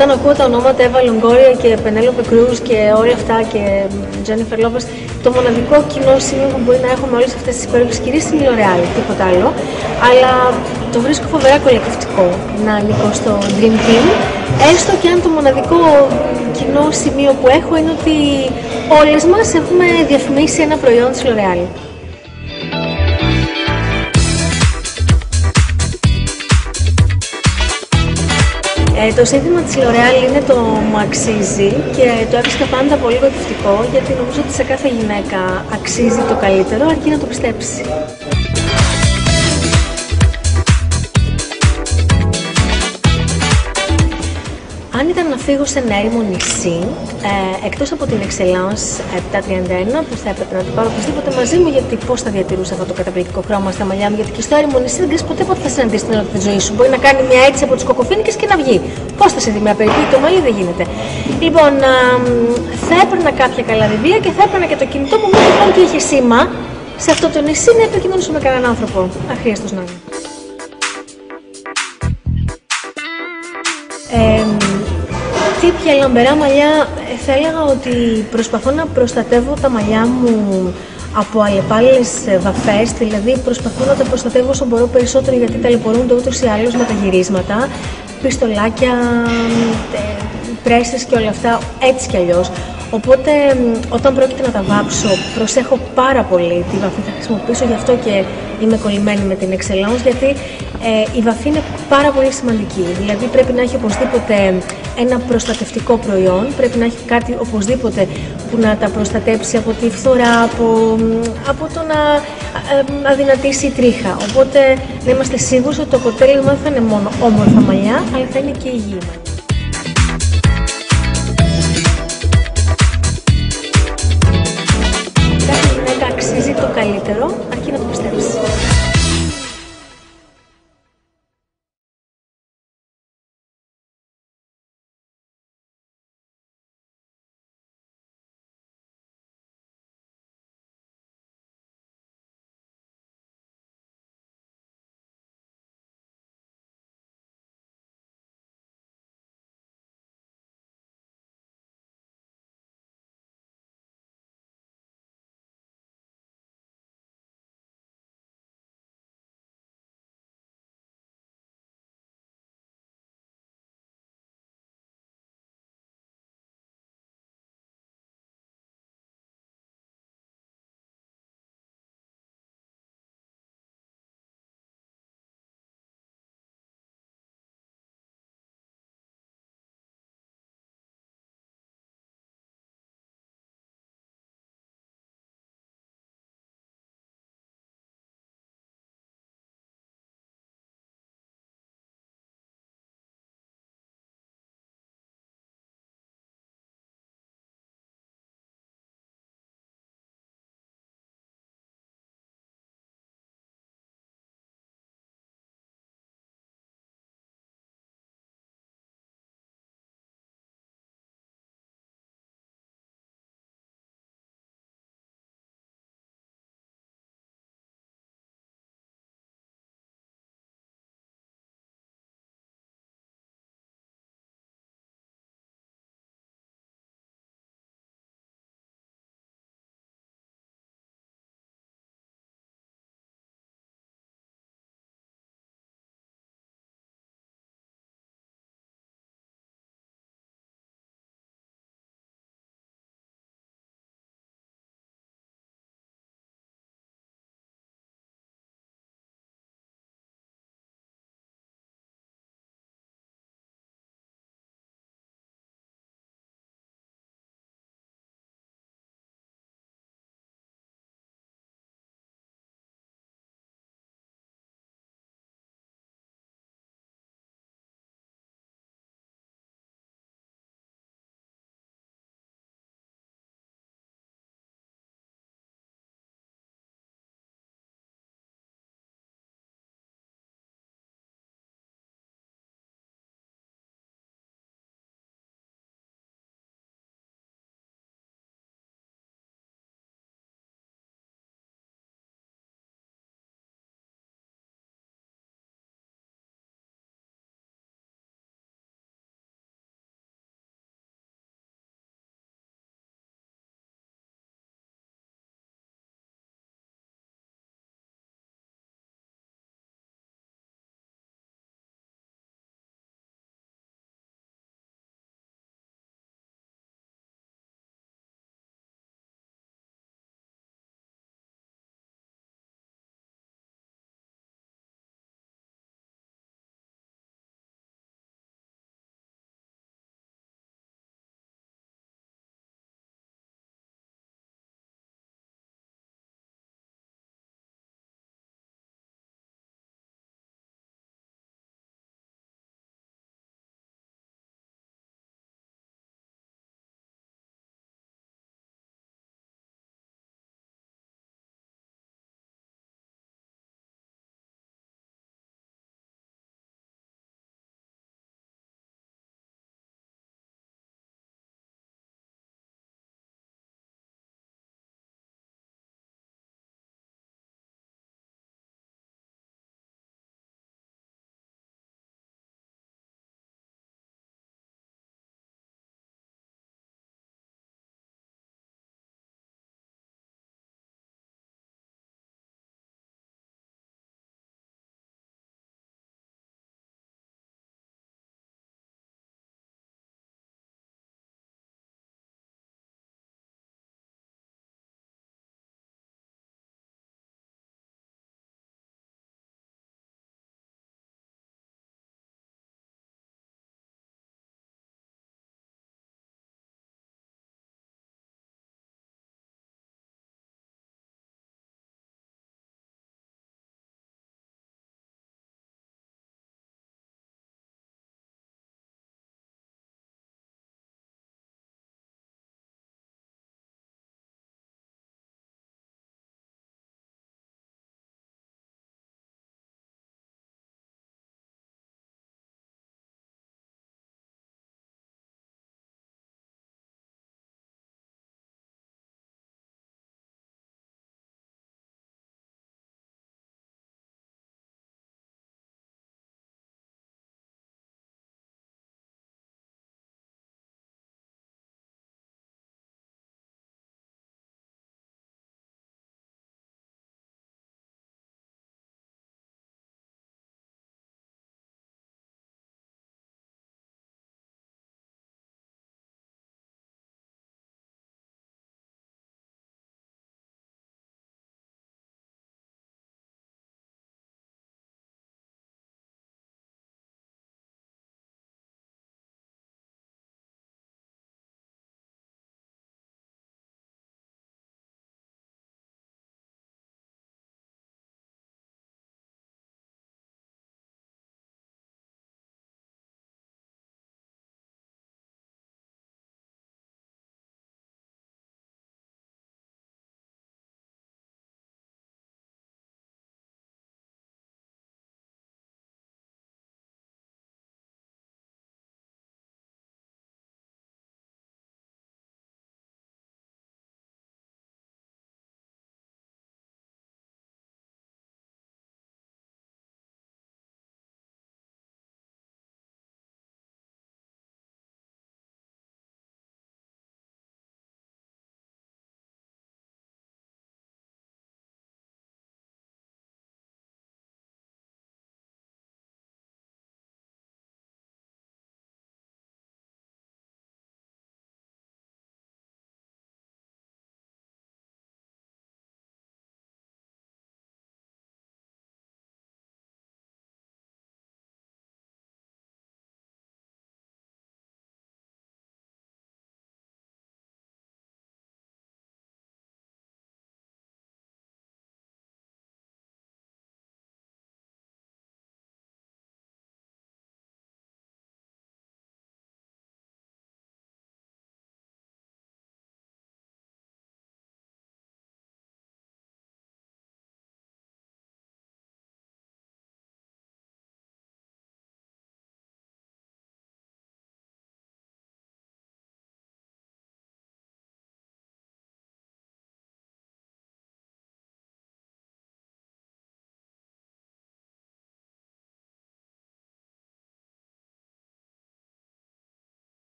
όταν ακούω τα ονόματα Εύα Λονγκόρια και Πενέλοπε Κρούζ και όλα αυτά και Τζένιφερ Λόπες, το μοναδικό κοινό σημείο που μπορεί να έχω με όλες αυτές τις υπέροχες κυρίες είναι η L'Oréal, τίποτα άλλο. Αλλά το βρίσκω φοβερά κολακευτικό να ανήκω στο Dream Team, έστω και αν το μοναδικό κοινό σημείο που έχω είναι ότι όλες μας έχουμε διαφημίσει ένα προϊόν της L'Oréal. Το σύνθημα της L'Oréal είναι το «Μου αξίζει» και το έβρισκα πάντα πολύ βοηθητικό, γιατί νομίζω ότι σε κάθε γυναίκα αξίζει το καλύτερο αρκεί να το πιστέψει. Αν ήταν να φύγω σε ένα έρημο νησί, εκτός από την Excellence 731 που θα έπρεπε να το πάρω οπωσδήποτε μαζί μου, γιατί πώς θα διατηρούσα αυτό το καταπληκτικό χρώμα στα μαλλιά μου, γιατί και στο έρημο νησί δεν ξέρεις ποτέ πότε θα συναντήσεις την όλη τη ζωή σου. Μπορεί να κάνει μια έτσι από τις κοκοφίνικες και να βγει. Πώς θα σε δει μια περιπτώση, το μαλλί δεν γίνεται. Λοιπόν, θα έπαιρνα κάποια καλαριβία και θα έπαιρνα και το κινητό μου, μην λοιπόν και είχε σήμα σε αυτό το νησί να επικοινωνήσω με κανέναν άνθρωπο. Αχρίαστος να είναι. Τύπια λαμπερά μαλλιά, θα έλεγα ότι προσπαθώ να προστατεύω τα μαλλιά μου από αλλεπάλληλες βαφές, δηλαδή προσπαθώ να τα προστατεύω όσο μπορώ περισσότερο, γιατί ταλαιπωρούνται ούτως ή άλλως με τα γυρίσματα, πιστολάκια, πρέσες και όλα αυτά, έτσι κι αλλιώς. Οπότε όταν πρόκειται να τα βάψω προσέχω πάρα πολύ τι βαφή θα χρησιμοποιήσω, γι' αυτό και είμαι κολλημένη με την Excellence, γιατί η βαφή είναι πάρα πολύ σημαντική. Δηλαδή πρέπει να έχει οπωσδήποτε ένα προστατευτικό προϊόν, πρέπει να έχει κάτι οπωσδήποτε που να τα προστατέψει από τη φθορά, από το να αδυνατήσει η τρίχα. Οπότε να είμαστε σίγουροι ότι το αποτέλεσμα δεν θα είναι μόνο όμορφα μαλλιά, αλλά θα είναι και υγιή μαλλιά. Κάθε γυναίκα αξίζει το καλύτερο, αρκεί να το πιστέψει.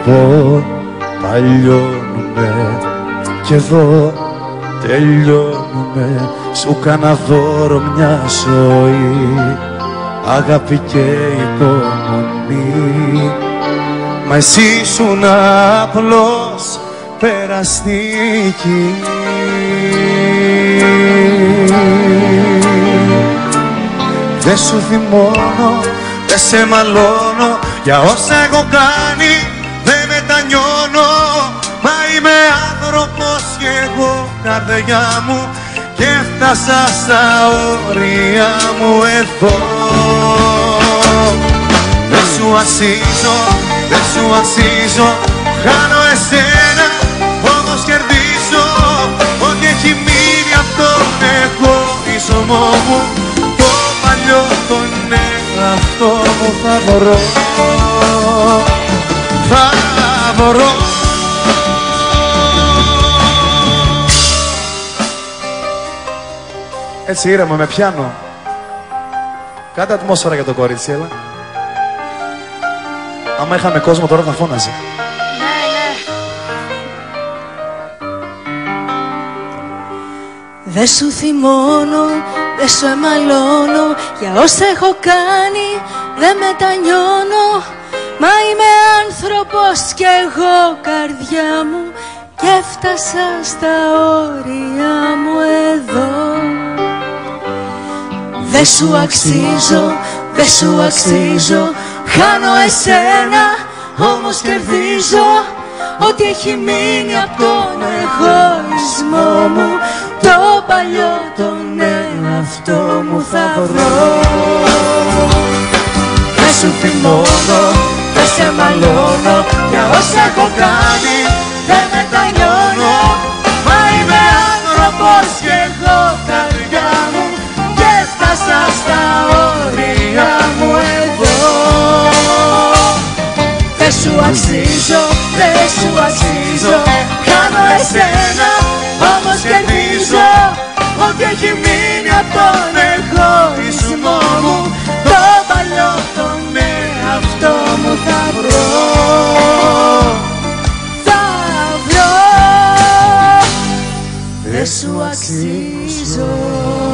πω παλιώνουμε κι εδώ τελειώνουμε. Σου κάνα δώρο μια ζωή, αγάπη και υπομονή, μα εσύ ήσουν απλώς περαστική. Δεν σου θυμώνω, δεν σε μαλώνω, για όσα έχω κάνει δεν μετανιώνω. Μα είμαι άνθρωπος κι εγώ καρδιά μου, και έφτασα στα όρια μου εδώ. Δεν σου αξίζω, δεν σου αξίζω, χάνω εσένα, όμως κερδίζω. Ό,τι έχει μείνει απ' τον εγωισμό μου, το παλιό τον εαυτό μου θα βρω, θα βρω. Έτσι ήρεμα με πιάνο. Κάντε ατμόσφαιρα για το κορίτσι, έλα. Άμα είχαμε κόσμο τώρα θα φώναζε. Δεν σου θυμώνω, δεν σου εμαλώνω, για όσα έχω κάνει δεν μετανιώνω. Μα είμαι άνθρωπος κι εγώ καρδιά μου, και έφτασα στα όρια μου εδώ. Δεν σου αξίζω, δεν σου αξίζω, χάνω εσένα, όμως κερδίζω. Ό,τι έχει μείνει απ' τον εγωισμό μου, το παλιό τον εαυτό μου θα βρω. Δεν σου θυμώνω, δεν σε μαλώνω, για όσα έχω κάνει δεν μετανιώνω. Μα είμαι άνθρωπος κι εγώ καρδιά μου, και έφτασα στα όρια μου εδώ. Δεν σου αξίζω, δεν σου αξίζω, χάνω εσένα, όμως κερδίζω. Ό,τι έχει μείνει απ' τον εγωισμό μου, το παλιό τον εαυτό μου θα βρω, θα βρω. Δεν σου αξίζω.